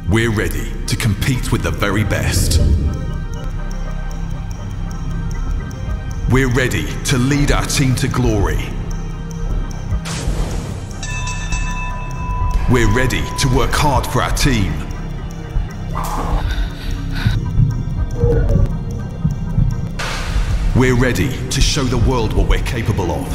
We're ready to compete with the very best. We're ready to lead our team to glory. We're ready to work hard for our team. We're ready to show the world what we're capable of.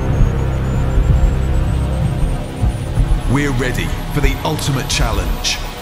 We're ready for the ultimate challenge.